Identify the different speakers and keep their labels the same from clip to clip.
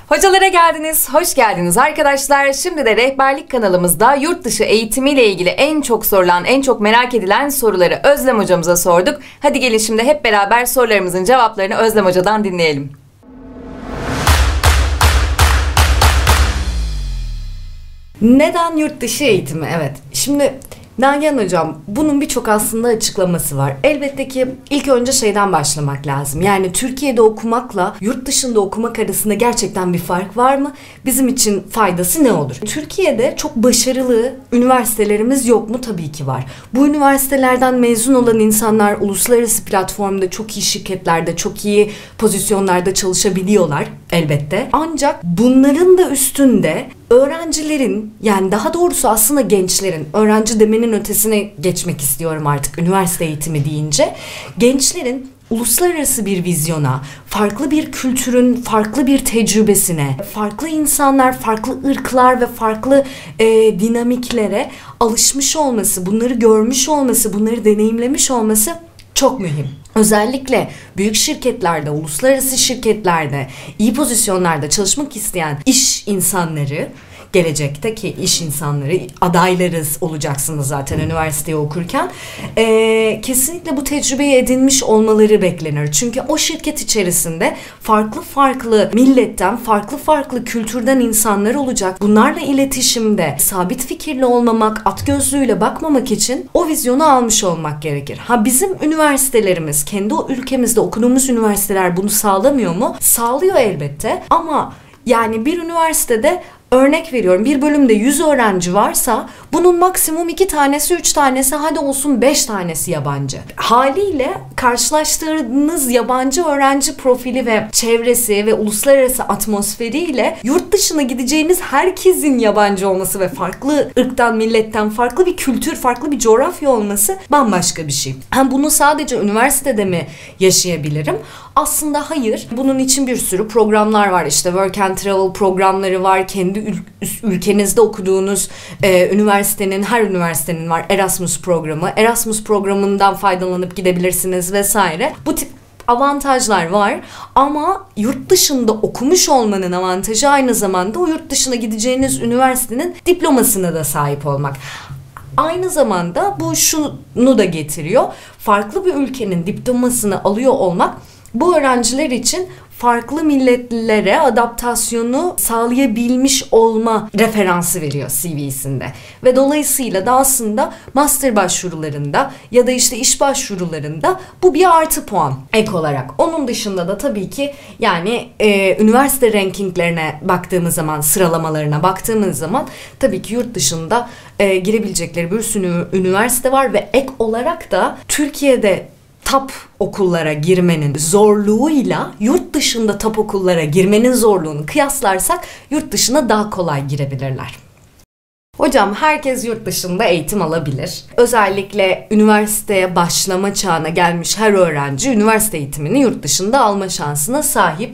Speaker 1: Hocalara geldiniz, hoş geldiniz arkadaşlar. Şimdi de rehberlik kanalımızda yurt dışı eğitimiyle ilgili en çok sorulan, en çok merak edilen soruları Özlem hocamıza sorduk. Hadi gelin şimdi hep beraber sorularımızın cevaplarını Özlem hocadan dinleyelim. Neden yurt dışı eğitimi? Evet, şimdi Nagihan hocam, bunun birçok aslında açıklaması var. Elbette ki ilk önce şeyden başlamak lazım. Yani Türkiye'de okumakla yurt dışında okumak arasında gerçekten bir fark var mı? Bizim için faydası ne olur? Türkiye'de çok başarılı üniversitelerimiz yok mu? Tabii ki var. Bu üniversitelerden mezun olan insanlar uluslararası platformda çok iyi şirketlerde, çok iyi pozisyonlarda çalışabiliyorlar elbette. Ancak bunların da üstünde öğrencilerin, yani daha doğrusu aslında gençlerin, öğrenci demenin ötesine geçmek istiyorum artık üniversite eğitimi deyince, gençlerin uluslararası bir vizyona, farklı bir kültürün farklı bir tecrübesine, farklı insanlar, farklı ırklar ve farklı dinamiklere alışmış olması, bunları görmüş olması, bunları deneyimlemiş olması çok mühim. Özellikle büyük şirketlerde, uluslararası şirketlerde, iyi pozisyonlarda çalışmak isteyen iş insanları, gelecekteki iş insanları, adaylarız olacaksınız zaten üniversiteyi okurken, kesinlikle bu tecrübeyi edinmiş olmaları beklenir. Çünkü o şirket içerisinde farklı farklı milletten, farklı farklı kültürden insanlar olacak. Bunlarla iletişimde sabit fikirli olmamak, at gözlüğüyle bakmamak için o vizyonu almış olmak gerekir. Bizim üniversitelerimiz, kendi o ülkemizde okuduğumuz üniversiteler bunu sağlamıyor mu? Sağlıyor elbette, ama yani bir üniversitede, örnek veriyorum, bir bölümde 100 öğrenci varsa bunun maksimum 2 tanesi, 3 tanesi, hadi olsun 5 tanesi yabancı. Haliyle karşılaştırdığınız yabancı öğrenci profili ve çevresi ve uluslararası atmosferiyle yurt dışına gideceğiniz herkesin yabancı olması ve farklı ırktan, milletten, farklı bir kültür, farklı bir coğrafya olması bambaşka bir şey. Bunu sadece üniversitede mi yaşayabilirim? Aslında hayır. Bunun için bir sürü programlar var. İşte Work and Travel programları var. Kendi ülkenizde okuduğunuz her üniversitenin var Erasmus programı. Erasmus programından faydalanıp gidebilirsiniz vesaire. Bu tip avantajlar var, ama yurt dışında okumuş olmanın avantajı aynı zamanda o yurt dışına gideceğiniz üniversitenin diplomasına da sahip olmak. Aynı zamanda bu şunu da getiriyor. Farklı bir ülkenin diplomasını alıyor olmak bu öğrenciler için farklı milletlilere adaptasyonu sağlayabilmiş olma referansı veriyor CV'sinde. Ve dolayısıyla da aslında master başvurularında ya da işte iş başvurularında bu bir artı puan ek olarak. Onun dışında da tabii ki yani üniversite rankinglerine baktığımız zaman, sıralamalarına baktığımız zaman tabii ki yurt dışında girebilecekleri bir sürü üniversite var ve ek olarak da Türkiye'de top okullara girmenin zorluğuyla yurt dışında top okullara girmenin zorluğunu kıyaslarsak yurt dışına daha kolay girebilirler. Hocam, herkes yurt dışında eğitim alabilir. Özellikle üniversiteye başlama çağına gelmiş her öğrenci üniversite eğitimini yurt dışında alma şansına sahip.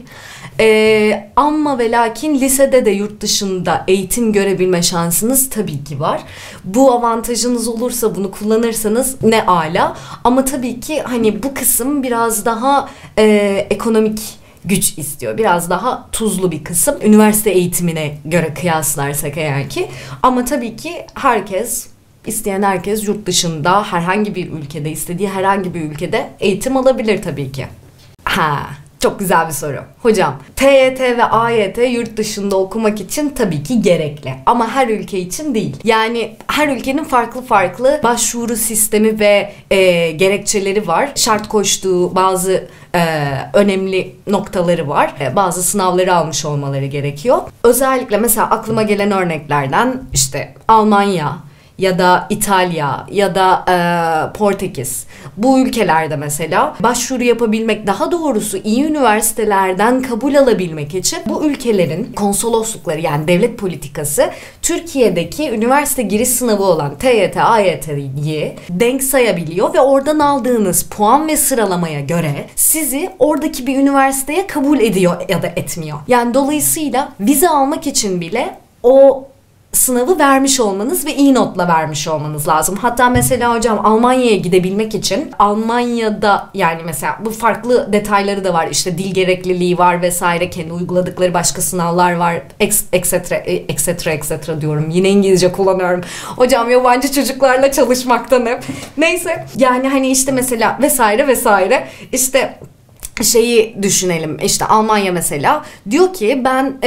Speaker 1: Ama ve lakin lisede de yurt dışında eğitim görebilme şansınız tabii ki var. Bu avantajınız olursa, bunu kullanırsanız ne âlâ. Ama tabii ki hani bu kısım biraz daha ekonomik güç istiyor. Biraz daha tuzlu bir kısım. Üniversite eğitimine göre kıyaslarsak eğer ki. Ama tabii ki isteyen herkes yurt dışında herhangi bir ülkede, istediği herhangi bir ülkede eğitim alabilir tabii ki. Çok güzel bir soru. Hocam, TYT ve AYT yurt dışında okumak için tabii ki gerekli. Ama her ülke için değil. Yani her ülkenin farklı farklı başvuru sistemi ve gerekçeleri var. Şart koştuğu bazı önemli noktaları var. Bazı sınavları almış olmaları gerekiyor. Özellikle mesela aklıma gelen örneklerden işte Almanya ya da İtalya ya da Portekiz. Bu ülkelerde mesela başvuru yapabilmek, daha doğrusu iyi üniversitelerden kabul alabilmek için bu ülkelerin konsoloslukları, yani devlet politikası Türkiye'deki üniversite giriş sınavı olan TYT, AYT'yi denk sayabiliyor ve oradan aldığınız puan ve sıralamaya göre sizi oradaki bir üniversiteye kabul ediyor ya da etmiyor. Yani dolayısıyla vize almak için bile o sınavı vermiş olmanız ve iyi notla vermiş olmanız lazım. Hatta mesela hocam Almanya'ya gidebilmek için Almanya'da yani mesela bu farklı detayları da var. İşte dil gerekliliği var vesaire, kendi uyguladıkları başka sınavlar var, etc diyorum. Yine İngilizce kullanıyorum. Hocam yabancı çocuklarla çalışmaktan hep. Neyse yani hani işte mesela vesaire işte şeyi düşünelim, işte Almanya mesela diyor ki ben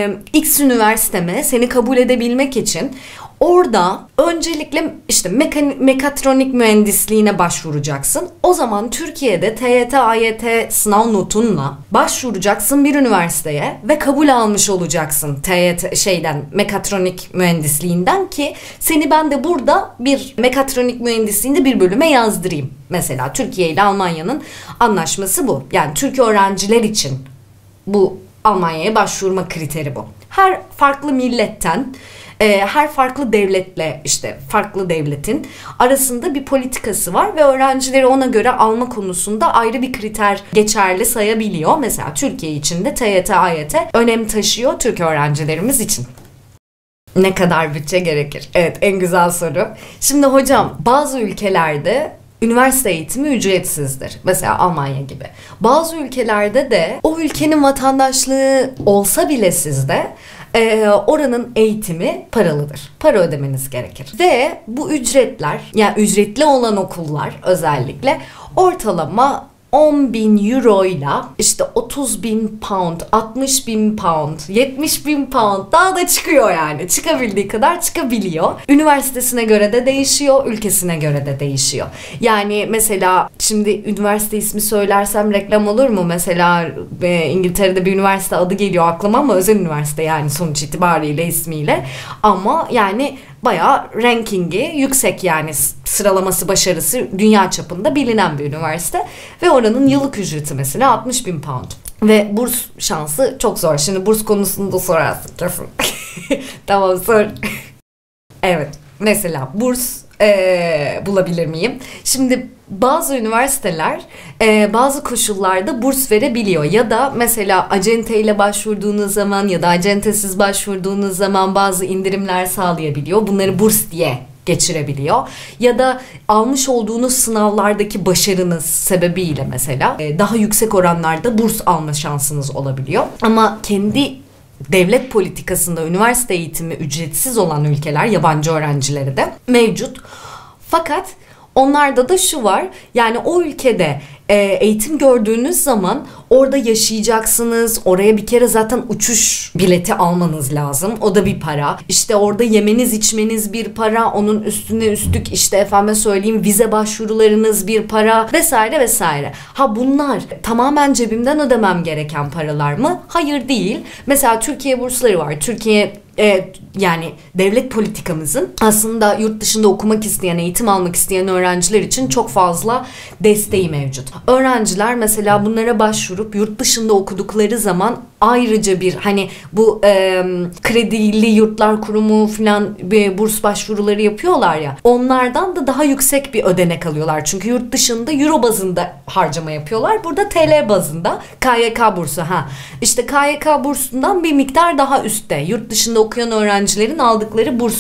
Speaker 1: X üniversiteme seni kabul edebilmek için orada öncelikle işte mekatronik mühendisliğine başvuracaksın. O zaman Türkiye'de TYT, AYT sınav notunla başvuracaksın bir üniversiteye ve kabul almış olacaksın TYT mekatronik mühendisliğinden ki seni ben de burada bir mekatronik mühendisliğinde bir bölüme yazdırayım. Mesela Türkiye ile Almanya'nın anlaşması bu. Yani Türk öğrenciler için bu Almanya'ya başvurma kriteri bu. Her farklı milletten, her farklı devletle işte farklı devletin arasında bir politikası var ve öğrencileri ona göre alma konusunda ayrı bir kriter geçerli sayabiliyor. Mesela Türkiye için de TYT, AYT önem taşıyor Türk öğrencilerimiz için. Ne kadar bütçe gerekir? Evet, en güzel soru. Şimdi hocam bazı ülkelerde üniversite eğitimi ücretsizdir. Mesela Almanya gibi. Bazı ülkelerde de o ülkenin vatandaşlığı olsa bile sizde oranın eğitimi paralıdır. Para ödemeniz gerekir. Ve bu ücretler, yani ücretli olan okullar özellikle ortalama 10.000 euro ile işte 30.000 pound, 60.000 pound, 70.000 pound daha da çıkıyor yani. Çıkabildiği kadar çıkabiliyor. Üniversitesine göre de değişiyor, ülkesine göre de değişiyor. Yani mesela şimdi üniversite ismi söylersem reklam olur mu? Mesela İngiltere'de bir üniversite adı geliyor aklıma ama özel üniversite yani sonuç itibariyle ismiyle. Ama yani bayağı rankingi yüksek, yani sıralaması, başarısı dünya çapında bilinen bir üniversite ve oranın yıllık ücreti mesela 60.000 pound ve burs şansı çok zor. Şimdi burs konusunu da sorarsın kesin. Tamam, sor. Evet, mesela burs bulabilir miyim? Şimdi bazı üniversiteler bazı koşullarda burs verebiliyor ya da mesela acente ile başvurduğunuz zaman ya da acentesiz başvurduğunuz zaman bazı indirimler sağlayabiliyor. Bunları burs diye geçirebiliyor. Ya da almış olduğunuz sınavlardaki başarınız sebebiyle mesela daha yüksek oranlarda burs alma şansınız olabiliyor. Ama kendi devlet politikasında üniversite eğitimi ücretsiz olan ülkeler yabancı öğrencileri de mevcut. Fakat onlarda da şu var, yani o ülkede eğitim gördüğünüz zaman orada yaşayacaksınız. Oraya bir kere zaten uçuş bileti almanız lazım. O da bir para. İşte orada yemeniz içmeniz bir para. Onun üstüne üstlük işte efendime söyleyeyim vize başvurularınız bir para vesaire vesaire. Ha, bunlar tamamen cebimden ödemem gereken paralar mı? Hayır, değil. Mesela Türkiye bursları var. Türkiye yani devlet politikamızın aslında yurt dışında okumak isteyen, eğitim almak isteyen öğrenciler için çok fazla desteği mevcut. Öğrenciler mesela bunlara başvurup yurt dışında okudukları zaman ayrıca bir hani bu kredili yurtlar kurumu falan burs başvuruları yapıyorlar ya, onlardan da daha yüksek bir ödenek alıyorlar. Çünkü yurt dışında euro bazında harcama yapıyorlar. Burada TL bazında KYK bursu. İşte KYK bursundan bir miktar daha üstte. Yurt dışında okuyan öğrencilerin aldıkları burs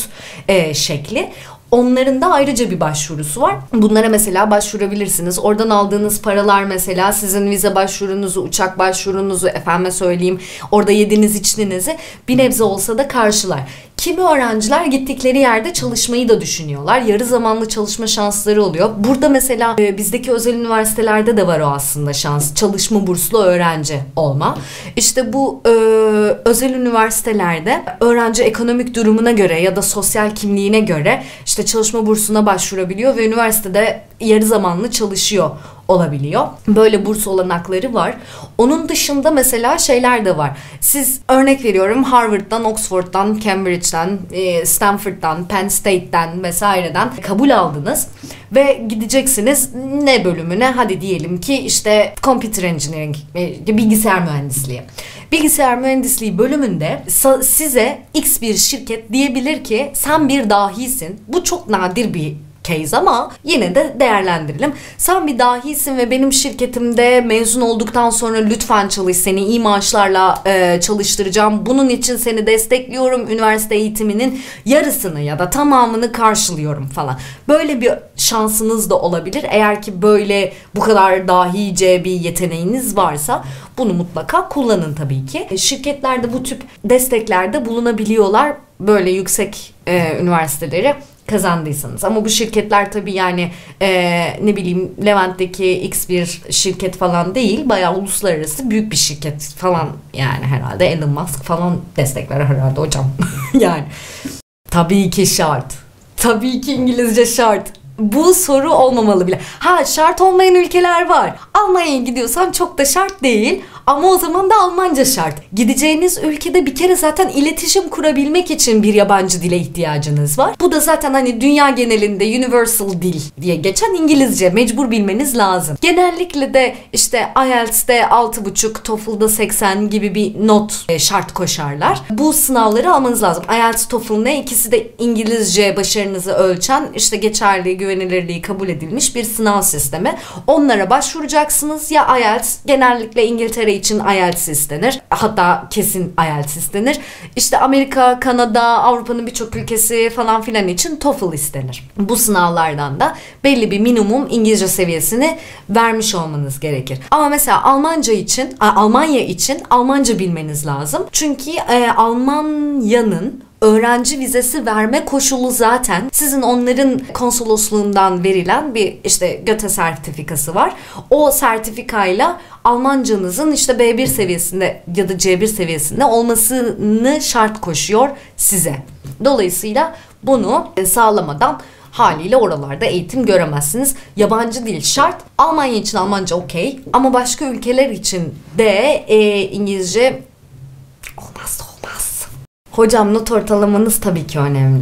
Speaker 1: şekli. Onların da ayrıca bir başvurusu var. Bunlara mesela başvurabilirsiniz. Oradan aldığınız paralar mesela sizin vize başvurunuzu, uçak başvurunuzu, efendime söyleyeyim orada yediğiniz içtiğinizi bir nebze olsa da karşılar. Kimi öğrenciler gittikleri yerde çalışmayı da düşünüyorlar. Yarı zamanlı çalışma şansları oluyor. Burada mesela bizdeki özel üniversitelerde de var o aslında şans. Çalışma burslu öğrenci olma. İşte bu özel üniversitelerde öğrenci ekonomik durumuna göre ya da sosyal kimliğine göre işte çalışma bursuna başvurabiliyor ve üniversitede yarı zamanlı çalışıyor olabiliyor. Böyle burs olanakları var. Onun dışında mesela şeyler de var. Siz örnek veriyorum Harvard'dan, Oxford'dan, Cambridge'den, Stanford'dan, Penn State'den vesaireden kabul aldınız ve gideceksiniz ne bölümüne? Hadi diyelim ki işte Computer Engineering, bilgisayar mühendisliği. Bilgisayar mühendisliği bölümünde size X bir şirket diyebilir ki sen bir dahisin. Bu çok nadir bir case ama yine de değerlendirelim. Sen bir dahisin ve benim şirketimde mezun olduktan sonra lütfen çalış, seni iyi maaşlarla çalıştıracağım. Bunun için seni destekliyorum. Üniversite eğitiminin yarısını ya da tamamını karşılıyorum falan. Böyle bir şansınız da olabilir. Eğer ki böyle bu kadar dahice bir yeteneğiniz varsa bunu mutlaka kullanın tabii ki. Şirketlerde bu tip desteklerde bulunabiliyorlar. Böyle yüksek üniversiteleri kazandıysanız. Ama bu şirketler tabii yani ne bileyim Levent'teki X bir şirket falan değil. Bayağı uluslararası büyük bir şirket falan yani herhalde. Elon Musk falan destekler herhalde hocam. Yani tabii ki şart. Tabii ki İngilizce şart. Bu soru olmamalı bile. Ha, şart olmayan ülkeler var. Almanya'ya gidiyorsan çok da şart değil. Ama o zaman da Almanca şart. Gideceğiniz ülkede bir kere zaten iletişim kurabilmek için bir yabancı dile ihtiyacınız var. Bu da zaten hani dünya genelinde universal dil diye geçen İngilizce. Mecbur bilmeniz lazım. Genellikle de işte IELTS'te 6,5, TOEFL'da 80 gibi bir not şart koşarlar. Bu sınavları almanız lazım. IELTS, TOEFL ne? İkisi de İngilizce başarınızı ölçen, işte geçerli, güvenilirliği kabul edilmiş bir sınav sistemi. Onlara başvuracaksınız. Ya IELTS, genellikle İngiltere için IELTS istenir. Hatta kesin IELTS istenir. İşte Amerika, Kanada, Avrupa'nın birçok ülkesi falan filan için TOEFL istenir. Bu sınavlardan da belli bir minimum İngilizce seviyesini vermiş olmanız gerekir. Ama mesela Almanya için Almanca bilmeniz lazım. Çünkü Almanya'nın öğrenci vizesi verme koşulu zaten sizin onların konsolosluğundan verilen bir işte Göte sertifikası var. O sertifikayla Almancanızın işte B1 seviyesinde ya da C1 seviyesinde olmasını şart koşuyor size. Dolayısıyla bunu sağlamadan haliyle oralarda eğitim göremezsiniz. Yabancı dil şart. Almanya için Almanca okey. Ama başka ülkeler için de İngilizce olmazsa olmaz. Hocam not ortalamanız tabii ki önemli.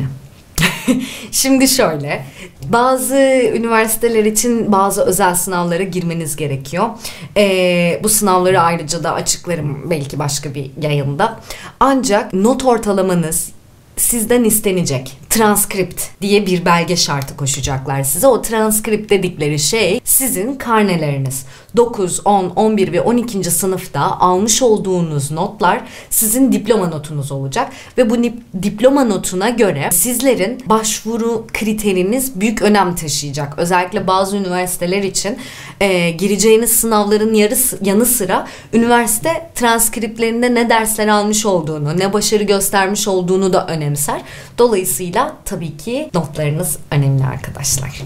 Speaker 1: Şimdi şöyle, bazı üniversiteler için bazı özel sınavlara girmeniz gerekiyor. Bu sınavları ayrıca da açıklarım belki başka bir yayında. Ancak not ortalamanız sizden istenecek. Transkript diye bir belge şartı koşacaklar size. O transkript dedikleri şey sizin karneleriniz. 9, 10, 11 ve 12. sınıfta almış olduğunuz notlar sizin diploma notunuz olacak. Ve bu diploma notuna göre sizlerin başvuru kriteriniz büyük önem taşıyacak. Özellikle bazı üniversiteler için gireceğiniz sınavların yanı sıra üniversite transkriptlerinde ne dersler almış olduğunu, ne başarı göstermiş olduğunu da önemser. Dolayısıyla tabii ki notlarınız önemli arkadaşlar.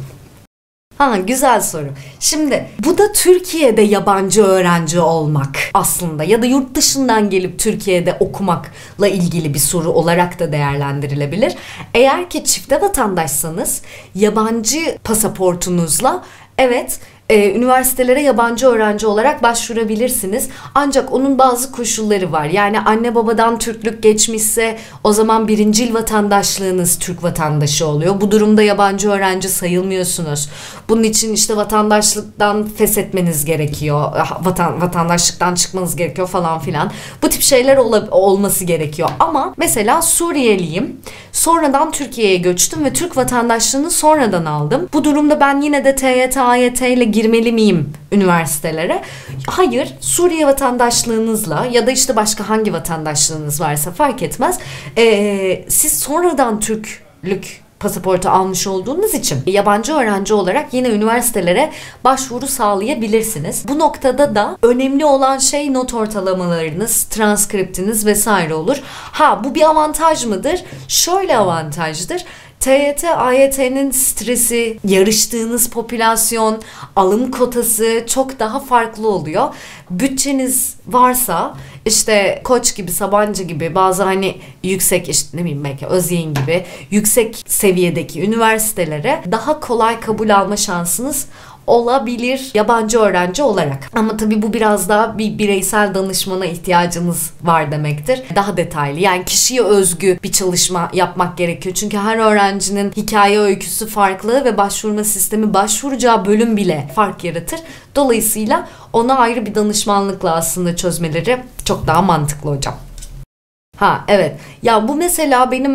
Speaker 1: Güzel soru. Şimdi bu da Türkiye'de yabancı öğrenci olmak aslında ya da yurt dışından gelip Türkiye'de okumakla ilgili bir soru olarak da değerlendirilebilir. Eğer ki çifte vatandaşsanız yabancı pasaportunuzla evet üniversitelere yabancı öğrenci olarak başvurabilirsiniz. Ancak onun bazı koşulları var. Yani anne babadan Türklük geçmişse o zaman birincil vatandaşlığınız Türk vatandaşı oluyor. Bu durumda yabancı öğrenci sayılmıyorsunuz. Bunun için işte vatandaşlıktan feshetmeniz gerekiyor. Vatandaşlıktan çıkmanız gerekiyor falan filan. Bu tip şeyler olması gerekiyor. Ama mesela Suriyeliyim. Sonradan Türkiye'ye göçtüm ve Türk vatandaşlığını sonradan aldım. Bu durumda ben yine de TYT, AYT ile girmeli miyim üniversitelere? Hayır. Suriye vatandaşlığınızla ya da işte başka hangi vatandaşlığınız varsa fark etmez. Siz sonradan Türklük pasaportu almış olduğunuz için yabancı öğrenci olarak yine üniversitelere başvuru sağlayabilirsiniz. Bu noktada da önemli olan şey not ortalamalarınız, transkriptiniz vesaire olur. Bu bir avantaj mıdır? Şöyle avantajdır. TYT, AYT'nin stresi, yarıştığınız popülasyon, alım kotası çok daha farklı oluyor. Bütçeniz varsa işte Koç gibi, Sabancı gibi bazı hani yüksek işte ne bileyim belki Özyeğin gibi yüksek seviyedeki üniversitelere daha kolay kabul alma şansınız olabilir yabancı öğrenci olarak. Ama tabii bu biraz daha bir bireysel danışmana ihtiyacınız var demektir. Daha detaylı yani kişiye özgü bir çalışma yapmak gerekiyor. Çünkü her öğrencinin hikaye öyküsü farklı ve başvurma sistemi başvuracağı bölüm bile fark yaratır. Dolayısıyla ona ayrı bir danışmanlıkla aslında çözmeleri çok daha mantıklı hocam. Evet. Ya bu mesela benim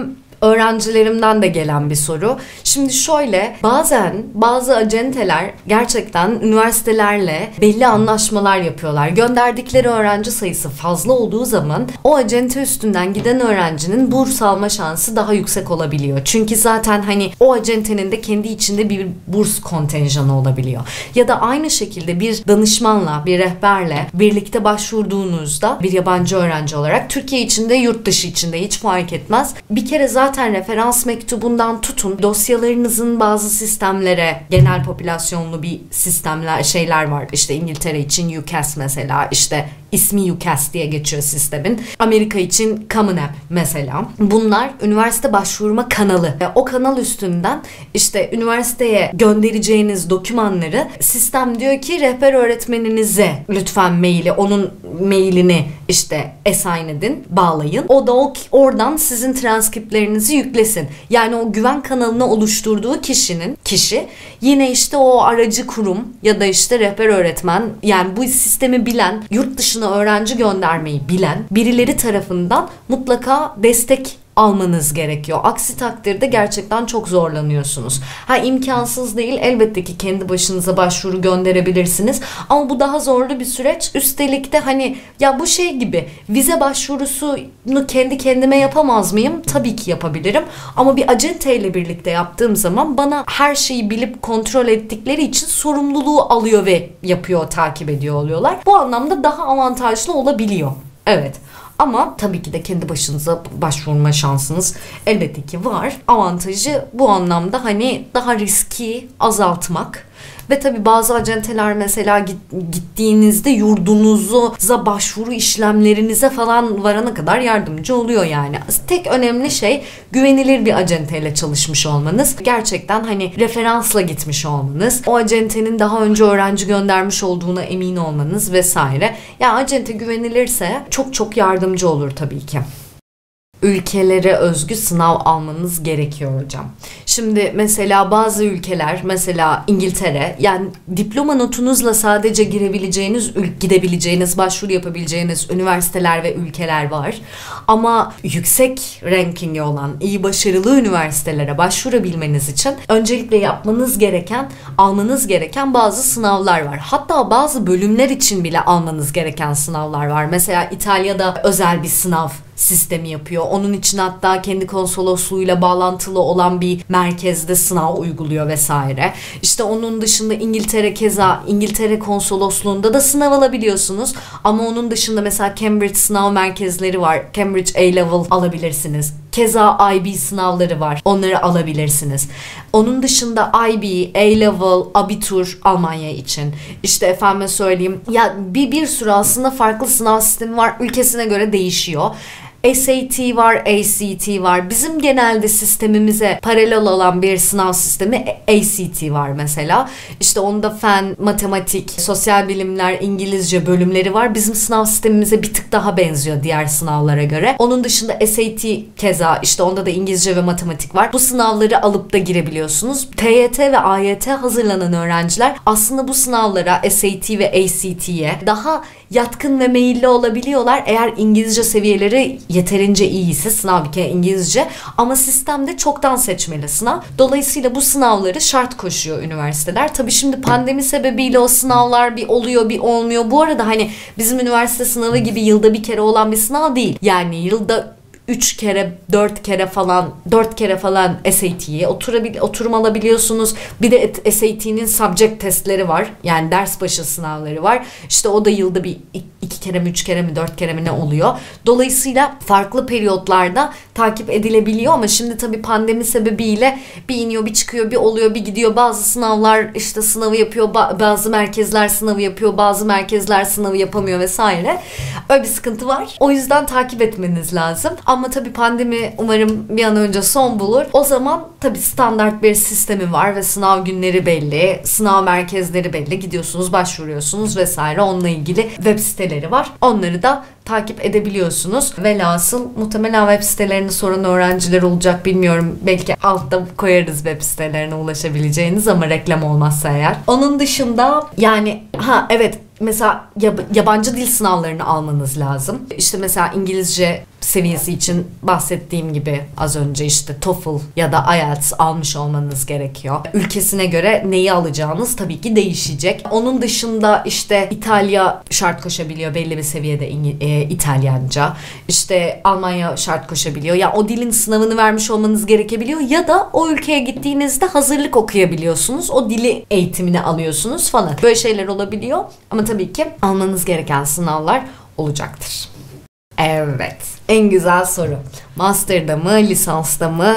Speaker 1: öğrencilerimden de gelen bir soru. Şimdi şöyle, bazen bazı acenteler gerçekten üniversitelerle belli anlaşmalar yapıyorlar. Gönderdikleri öğrenci sayısı fazla olduğu zaman o acente üstünden giden öğrencinin burs alma şansı daha yüksek olabiliyor. Çünkü zaten hani o acentenin de kendi içinde bir burs kontenjanı olabiliyor. Ya da aynı şekilde bir danışmanla, bir rehberle birlikte başvurduğunuzda bir yabancı öğrenci olarak Türkiye içinde, yurt dışı içinde hiç fark etmez. Bir kere zaten referans mektubundan tutun, dosyalarınızın bazı sistemlere, genel popülasyonlu bir sistemler, şeyler var. İşte İngiltere için UCAS mesela, işte ismi UCAS diye geçiyor sistemin. Amerika için Common App mesela. Bunlar üniversite başvurma kanalı. O kanal üstünden işte üniversiteye göndereceğiniz dokümanları sistem diyor ki rehber öğretmeninize lütfen maili, onun mailini işte assign edin, bağlayın. O da oradan sizin transkriptlerinizi yüklesin. Yani o güven kanalını oluşturduğu kişi yine işte o aracı kurum ya da işte rehber öğretmen, yani bu sistemi bilen, yurt dışına öğrenci göndermeyi bilen birileri tarafından mutlaka destek almanız gerekiyor. Aksi takdirde gerçekten çok zorlanıyorsunuz. İmkansız değil. Elbette ki kendi başınıza başvuru gönderebilirsiniz. Ama bu daha zorlu bir süreç. Üstelik de hani ya bu şey gibi, vize başvurusunu kendi kendime yapamaz mıyım? Tabii ki yapabilirim. Ama bir acenteyle birlikte yaptığım zaman bana her şeyi bilip kontrol ettikleri için sorumluluğu alıyor ve yapıyor, takip ediyor oluyorlar. Bu anlamda daha avantajlı olabiliyor. Evet. Ama tabii ki de kendi başınıza başvurma şansınız elbette ki var. Avantajı bu anlamda hani daha riski azaltmak. Ve tabii bazı acenteler mesela gittiğinizde yurdunuza başvuru işlemlerinize falan varana kadar yardımcı oluyor yani. Tek önemli şey güvenilir bir acenteyle çalışmış olmanız. Gerçekten hani referansla gitmiş olmanız. O acentenin daha önce öğrenci göndermiş olduğuna emin olmanız vesaire. Yani acente güvenilirse çok çok yardımcı olur tabii ki. Ülkelere özgü sınav almanız gerekiyor hocam. Şimdi mesela bazı ülkeler, mesela İngiltere, yani diploma notunuzla sadece gidebileceğiniz, başvuru yapabileceğiniz üniversiteler ve ülkeler var. Ama yüksek rankingi olan, iyi başarılı üniversitelere başvurabilmeniz için öncelikle almanız gereken bazı sınavlar var. Hatta bazı bölümler için bile almanız gereken sınavlar var. Mesela İtalya'da özel bir sınav sistemi yapıyor. Onun için hatta kendi konsolosluğuyla bağlantılı olan bir merkezde sınav uyguluyor vesaire. İşte onun dışında İngiltere konsolosluğunda da sınav alabiliyorsunuz. Ama onun dışında mesela Cambridge sınav merkezleri var. Cambridge A-Level alabilirsiniz. Keza IB sınavları var. Onları alabilirsiniz. Onun dışında IB, A-Level, Abitur Almanya için. İşte efendime söyleyeyim. Ya bir sürü aslında farklı sınav sistemi var. Ülkesine göre değişiyor. SAT var, ACT var. Bizim genelde sistemimize paralel olan bir sınav sistemi ACT var mesela. İşte onda fen, matematik, sosyal bilimler, İngilizce bölümleri var. Bizim sınav sistemimize bir tık daha benziyor diğer sınavlara göre. Onun dışında SAT keza, işte onda da İngilizce ve matematik var. Bu sınavları alıp da girebiliyorsunuz. TYT ve AYT hazırlanan öğrenciler aslında bu sınavlara, SAT ve ACT'ye daha yatkın ve meyilli olabiliyorlar. Eğer İngilizce seviyeleri yeterince iyiyse, sınav bir kere İngilizce, ama sistemde çoktan seçmeli sınav. Dolayısıyla bu sınavları şart koşuyor üniversiteler. Tabii şimdi pandemi sebebiyle o sınavlar bir oluyor bir olmuyor. Bu arada hani bizim üniversite sınavı gibi yılda bir kere olan bir sınav değil. Yani yılda 3 kere 4 kere falan SAT'ye oturum alabiliyorsunuz. Bir de SAT'nin subject testleri var. Yani ders başı sınavları var. İşte o da yılda bir 2 kere mi 3 kere mi 4 kere mi ne oluyor. Dolayısıyla farklı periyotlarda takip edilebiliyor ama şimdi tabii pandemi sebebiyle bir iniyor, bir çıkıyor, bir oluyor, bir gidiyor. Bazı sınavlar işte sınavı yapıyor, bazı merkezler sınavı yapıyor, bazı merkezler sınavı yapamıyor vesaire. Öyle bir sıkıntı var. O yüzden takip etmeniz lazım. Ama tabii pandemi umarım bir an önce son bulur. O zaman tabii standart bir sistemi var ve sınav günleri belli, sınav merkezleri belli. Gidiyorsunuz, başvuruyorsunuz vesaire. Onunla ilgili web siteleri var. Onları da takip edebiliyorsunuz. Velhasıl muhtemelen web sitelerini soran öğrenciler olacak, bilmiyorum. Belki altta koyarız web sitelerine ulaşabileceğiniz, ama reklam olmazsa eğer. Onun dışında yani evet, mesela yabancı dil sınavlarını almanız lazım. İşte mesela İngilizce seviyesi için bahsettiğim gibi az önce işte TOEFL ya da IELTS almış olmanız gerekiyor. Ülkesine göre neyi alacağınız tabii ki değişecek. Onun dışında işte İtalya şart koşabiliyor belli bir seviyede İtalyanca. İşte Almanya şart koşabiliyor. Ya o dilin sınavını vermiş olmanız gerekebiliyor ya da o ülkeye gittiğinizde hazırlık okuyabiliyorsunuz. O dili eğitimini alıyorsunuz falan. Böyle şeyler olabiliyor ama tabii ki almanız gereken sınavlar olacaktır. Evet. En güzel soru. Master'da mı, lisansta mı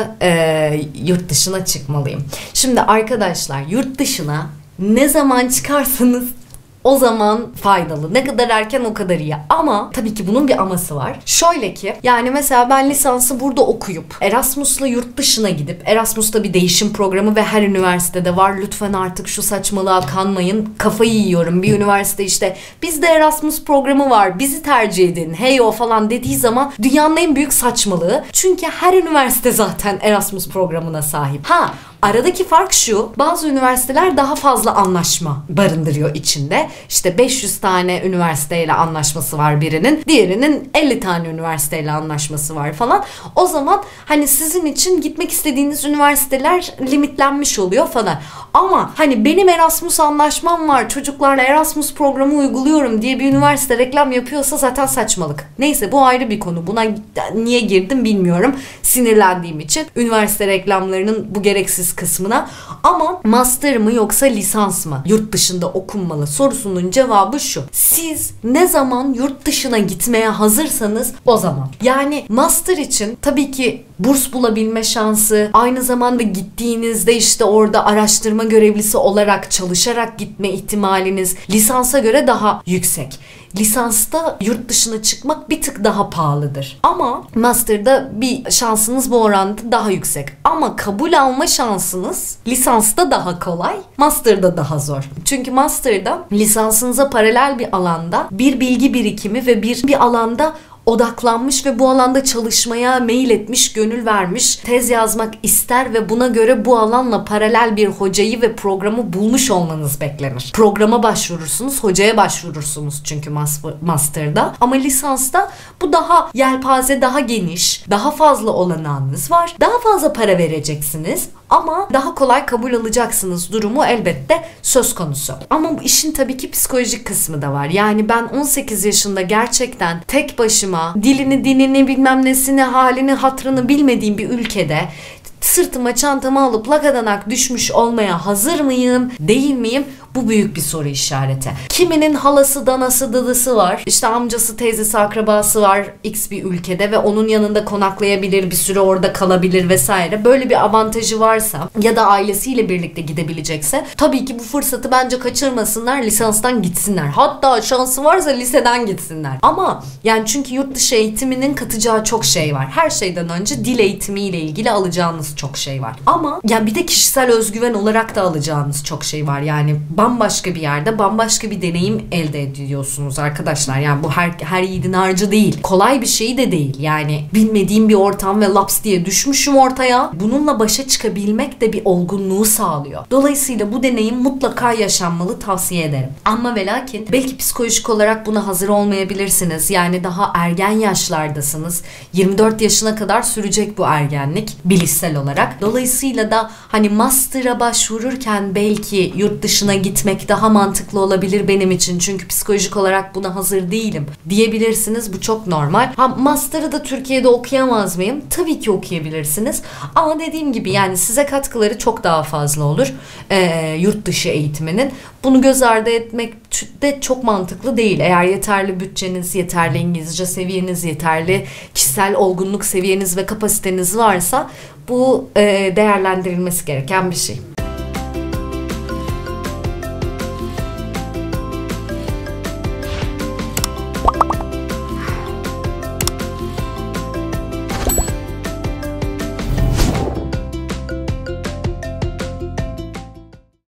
Speaker 1: yurt dışına çıkmalıyım? Şimdi arkadaşlar yurt dışına ne zaman çıkarsanız o zaman faydalı. Ne kadar erken o kadar iyi. Ama tabii ki bunun bir aması var. Şöyle ki yani mesela ben lisansı burada okuyup Erasmus'la yurt dışına gidip Erasmus'ta bir değişim programı ve her üniversitede var. Lütfen artık şu saçmalığa kanmayın. Kafayı yiyorum. Bir üniversite işte bizde Erasmus programı var. Bizi tercih edin. Hey o falan dediği zaman dünyanın en büyük saçmalığı. Çünkü her üniversite zaten Erasmus programına sahip. Aradaki fark şu, bazı üniversiteler daha fazla anlaşma barındırıyor içinde. İşte 500 tane üniversiteyle anlaşması var birinin, diğerinin 50 tane üniversiteyle anlaşması var falan. O zaman hani sizin için gitmek istediğiniz üniversiteler limitlenmiş oluyor falan. Ama hani benim Erasmus anlaşmam var, çocuklarla Erasmus programı uyguluyorum diye bir üniversite reklam yapıyorsa zaten saçmalık. Neyse bu ayrı bir konu. Buna niye girdim bilmiyorum. Sinirlendiğim için üniversite reklamlarının bu gereksiz kısmına. Ama master mı yoksa lisans mı yurt dışında okunmalı sorusunun cevabı şu. Siz ne zaman yurt dışına gitmeye hazırsanız o zaman. Yani master için tabii ki burs bulabilme şansı, aynı zamanda gittiğinizde işte orada araştırma görevlisi olarak çalışarak gitme ihtimaliniz lisansa göre daha yüksek. Lisansta yurt dışına çıkmak bir tık daha pahalıdır. Ama master'da bir şansınız bu oranda daha yüksek. Ama kabul alma şansınız lisansta daha kolay, master'da daha zor. Çünkü master'da lisansınıza paralel bir alanda bir bilgi birikimi ve bir alanda odaklanmış ve bu alanda çalışmaya meyil etmiş, gönül vermiş, tez yazmak ister ve buna göre bu alanla paralel bir hocayı ve programı bulmuş olmanız beklenir. Programa başvurursunuz, hocaya başvurursunuz çünkü master'da. Ama lisansta bu daha yelpaze, daha geniş, daha fazla olanağınız var. Daha fazla para vereceksiniz ama daha kolay kabul alacaksınız durumu elbette söz konusu. Ama bu işin tabii ki psikolojik kısmı da var. Yani ben 18 yaşında gerçekten tek başıma dilini, dinini, bilmem nesini, halini, hatrını bilmediğim bir ülkede sırtıma çantamı alıp lakadanak düşmüş olmaya hazır mıyım, değil miyim? Bu büyük bir soru işareti. Kiminin halası, danası, dadısı var. İşte amcası, teyzesi, akrabası var X bir ülkede ve onun yanında konaklayabilir, bir süre orada kalabilir vesaire. Böyle bir avantajı varsa ya da ailesiyle birlikte gidebilecekse tabii ki bu fırsatı bence kaçırmasınlar, lisanstan gitsinler. Hatta şansı varsa liseden gitsinler. Ama yani çünkü yurt dışı eğitiminin katacağı çok şey var. Her şeyden önce dil eğitimiyle ilgili alacağınız çok şey var. Ama yani bir de kişisel özgüven olarak da alacağınız çok şey var. Yani bambaşka bir yerde bambaşka bir deneyim elde ediyorsunuz arkadaşlar. Yani bu her yiğidin harcı değil. Kolay bir şey de değil. Yani bilmediğim bir ortam ve laps diye düşmüşüm ortaya. Bununla başa çıkabilmek de bir olgunluğu sağlıyor. Dolayısıyla bu deneyim mutlaka yaşanmalı, tavsiye ederim. Ama ve lakin belki psikolojik olarak buna hazır olmayabilirsiniz. Yani daha ergen yaşlardasınız. 24 yaşına kadar sürecek bu ergenlik bilişsel olarak. Dolayısıyla da hani master'a başvururken belki yurt dışına gitmek daha mantıklı olabilir benim için. Çünkü psikolojik olarak buna hazır değilim diyebilirsiniz. Bu çok normal. Master'ı da Türkiye'de okuyamaz mıyım? Tabii ki okuyabilirsiniz. Ama dediğim gibi yani size katkıları çok daha fazla olur. Yurt dışı eğitiminin. Bunu göz ardı etmek de çok mantıklı değil. Eğer yeterli bütçeniz, yeterli İngilizce seviyeniz, yeterli kişisel olgunluk seviyeniz ve kapasiteniz varsa bu değerlendirilmesi gereken bir şey.